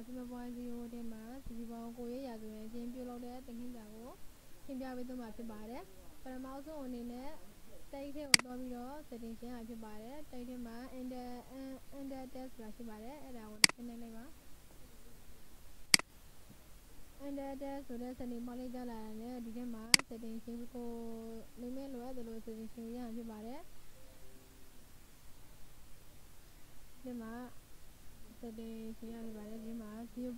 ဒီမှာပွားစီရိုတဲ့မှာစီပေါင်းကိုရရဆိုရင်အချင်းပြုလုပ်တဲ့တင်ခင်းစာကိုရှင်းပြပေးသွားမှာဖြစ်ပါတယ်ပထမဆုံးအနေနဲ့တိုက်ထဲကိုသွားပြီးတော့ setting ရှင်းရဖြစ်ပါတယ်တိုက်ထဲမှာ under test ဆိုတာရှိပါတယ်အဲ့ဒါကိုရှင်းနေလိုက်ပါ under test ဆိုတဲ့ setting ပေါက်လိုက်ကြလာတယ်ဒီထဲမှာ setting ရှင်းကိုမိမလိုအပ်တယ်လို့ setting ရှင်းရဖြစ်ပါတယ်ဒီမှာ setting ရှင်းရဖြစ်ပါတယ်ဒီမှာ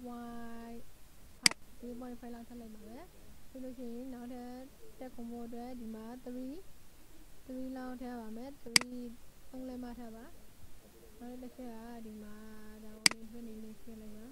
0.5 လောက်ထပ်လိုက်ပါမယ်ပြီးလို့ရှိရင်နောက်ထပ်တက်ခုံဖို့အတွက်ဒီမှာ3လောက်ထပ်ပါမယ်3လက်မထပ်ပါနောက်တစ်ချက်ကဒီမှာဒါကိုလေးတွင်းနေရှင်းလိုက်ပါ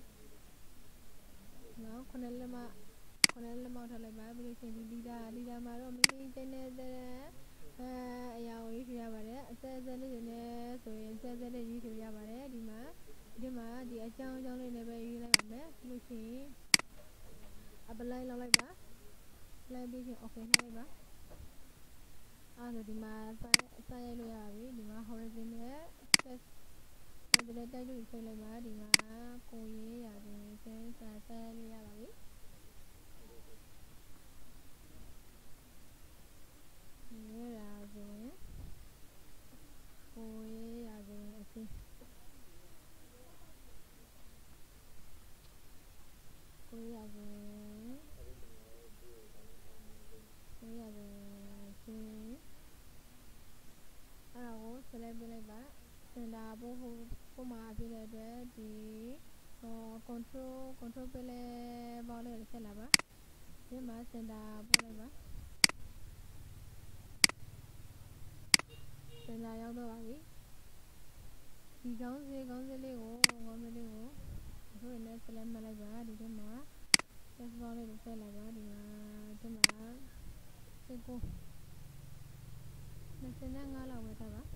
နောက်9လက်မထပ်လိုက်ပါပြီးလို့ရှိရင်ဒီလီဒါမှာတော့မိမိချိန်တဲ့အရာကိုရွေးချယ်ရပါတယ်အဆက်လေးတွေနဲ့ဆိုရင်ဆက်လေးရွေးချယ်ရပါတယ်ဒီမှာဒီအကြောင်းလေးနဲ့ပဲရွေးလိုက်ပါမယ်ပြီးလို့ရှိရင် apply လုပ်လိုက်ပါလိုက်ပြီးရင် okay နှိပ်လိုက်ပါအဲ့ဒါဒီမှာစာရိုက်လို့ရပါပြီဒီမှာ horizontal text ဒီလိုတိုက်လို့ချိန်လိုက်ပါဒီမှာကိုရေးရဆိုရင်စာရိုက်လို့ရပါပြီရေးရဆိုရင်ကိုရေးရဆိုရင်အချင်းကိုရေးရဆိုရင်ချင်းအဲ့ဒါကို select ပေးလိုက်ပါစင်တာပို့မှာဖြစ်တဲ့အတွက်ဒီ control ပေးလဲပေါင်းလေးကိုဆက်လာပါဒီမှာစင်တာပို့လိုက်ပါစင်တာရောက်တော့ပါပြီဒီကောင်းစေးလေးကိုအခုနဲ့ select မှတ်လိုက်ပါဒီထဲမှာ text box လေးကိုဆက်လိုက်ပါဒီမှာ25လောက်ပဲထားပါ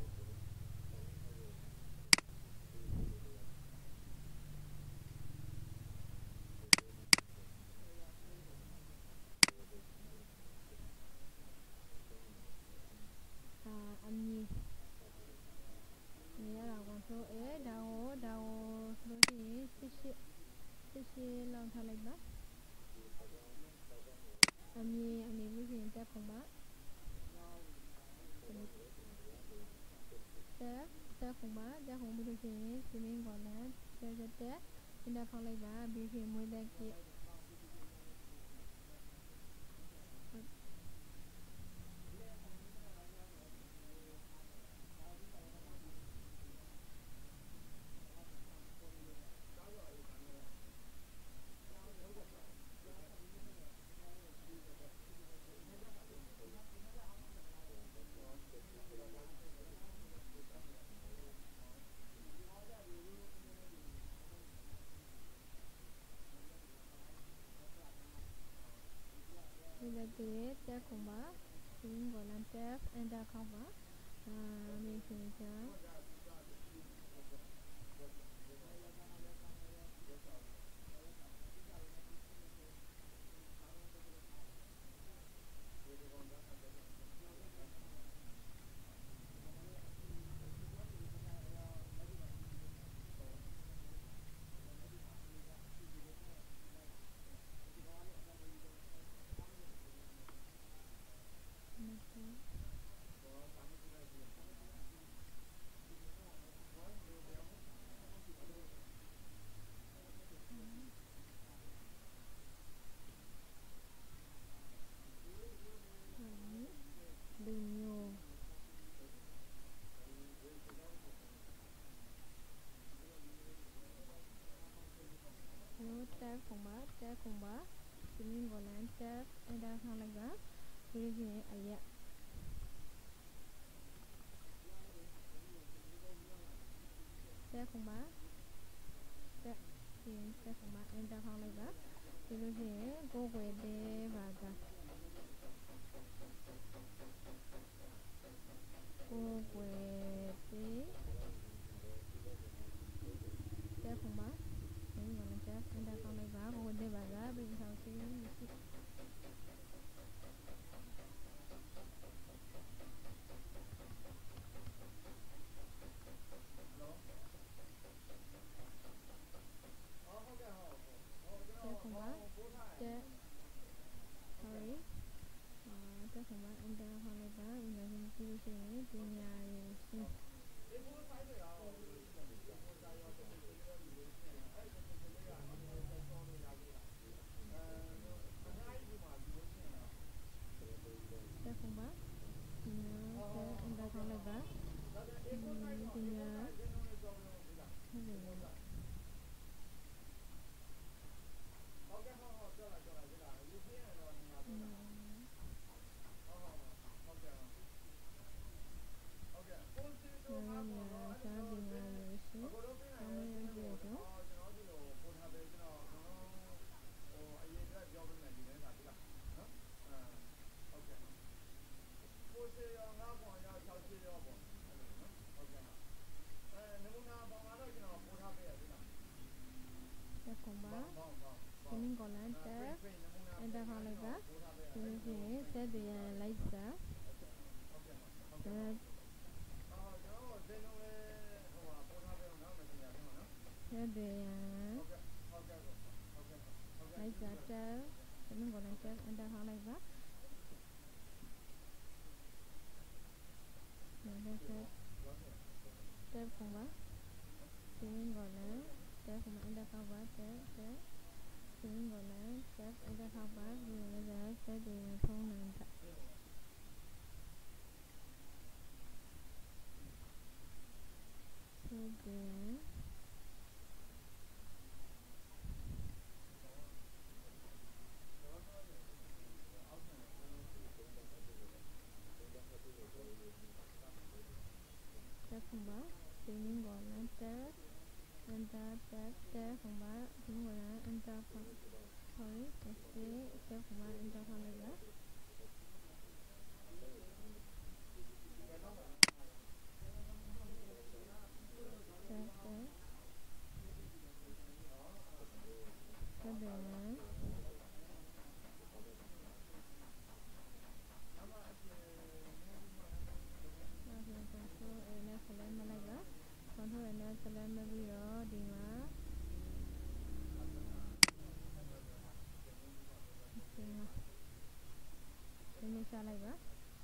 အမည်ရတာ control A ဒါကိုဆိုလို့ရှိရင်18လောက်ထားလိုက်ပါအမည်လို့ရှိရင်တက်ခုံပါတက်ခုံပြီးလို့ရှိရင်စီမင်းကောလန်တက်အင်တာဖောက်လိုက်ပါပြီးရင်မွေးတက်ကြည့်တက်ခုံပါစီမင်းကောလန်တက်အင်တာခောက်ပါမေးချင်ချာတက်ခုံပါစီမင်းကောလန်တက်အင်တာခောက်လိုက်ပါပြီးလို့ရှိရင်အရက်တက်ခုံပါတက်ခုံပါအင်တာခောက်လိုက်ပါပြီးလို့ရှိရင်ကိုယ်ွယ်တဲ့ပါကကိုယ်ွယ်တဲ့တက်ခုံပါစီမင်းကောလန်တက်အင်တာခောက်လိုက်ပါကိုယ်ွယ်တဲ့ပါကပြီးထောက်စီမရှိ Swimming Golan Tab Enter Hall like that. Set the lights up. Set the lights up tab. Swimming Golan Tab Enter Hall like that. Set tab Kumba. Swimming Golan Tab Kumba Enter Cover Tab. Swimming Golan Tab Enter Cover. Set the phone and Kumba, swimming Golan Tab, Enter Tab Kumba, swimming Golan Enter sorry, Tab Kumba Enter Halaga. Control and select maybe Dima. Finish like that.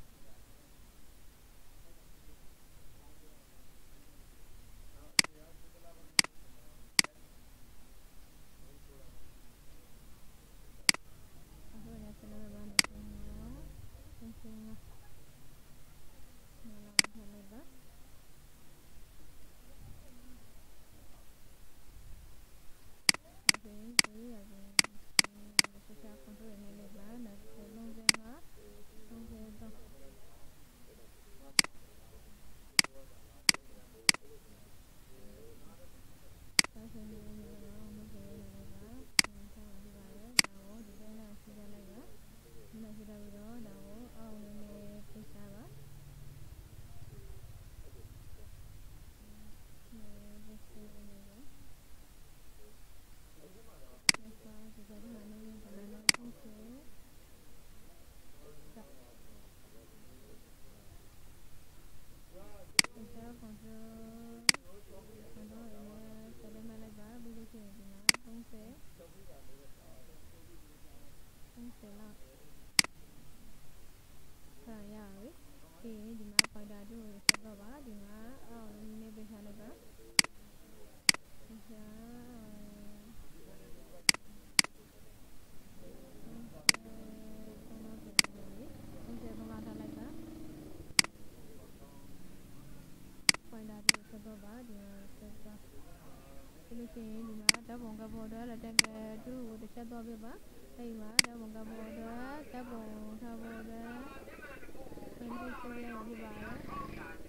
Đáp bóng cà bò đó là trang chú để cho tôi biết bác đây mà đáp bóng cà bò đó đáp bóng cà bò đó em đi chơi là đi bà đó